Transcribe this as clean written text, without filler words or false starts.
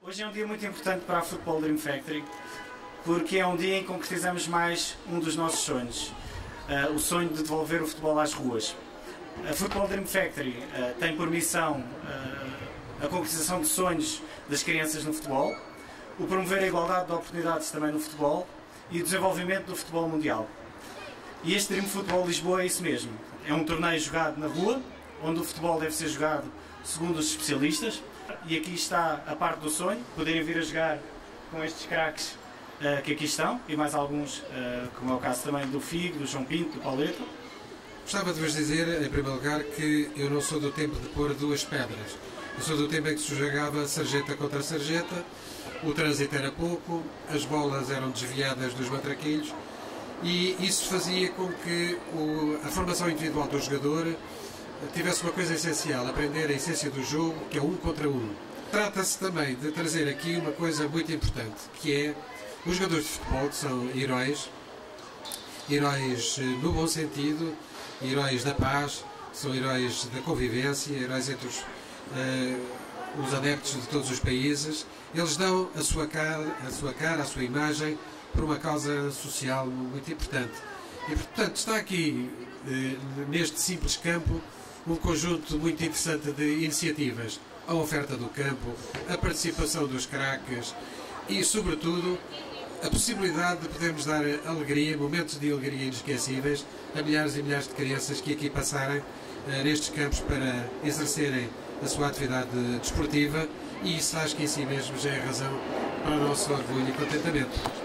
Hoje é um dia muito importante para a Football Dream Factory, porque é um dia em que concretizamos mais um dos nossos sonhos, o sonho de devolver o futebol às ruas. A Football Dream Factory tem por missão a concretização de sonhos das crianças no futebol, o promover a igualdade de oportunidades também no futebol e o desenvolvimento do futebol mundial. E este Dream Football Lisboa é isso mesmo. É um torneio jogado na rua, onde o futebol deve ser jogado segundo os especialistas. E aqui está a parte do sonho, poderem vir a jogar com estes craques que aqui estão, e mais alguns, como é o caso também do Figo, do João Pinto, do Pauleta. Gostava de vos dizer, em primeiro lugar, que eu não sou do tempo de pôr duas pedras. Eu sou do tempo em que se jogava sarjeta contra sarjeta, o trânsito era pouco, as bolas eram desviadas dos matraquilhos, e isso fazia com que a formação individual do jogador tivesse uma coisa essencial, aprender a essência do jogo, que é 1 contra 1. Trata-se também de trazer aqui uma coisa muito importante, que é os jogadores de futebol, que são heróis no bom sentido, heróis da paz, são heróis da convivência, heróis entre os adeptos de todos os países. Eles dão a sua cara, a sua imagem, por uma causa social muito importante. E, portanto, está aqui, neste simples campo, um conjunto muito interessante de iniciativas. A oferta do campo, a participação dos craques e, sobretudo, a possibilidade de podermos dar alegria, momentos de alegria inesquecíveis a milhares e milhares de crianças que aqui passarem nestes campos para exercerem a sua atividade desportiva, e isso acho que em si mesmo já é razão para o nosso orgulho e contentamento.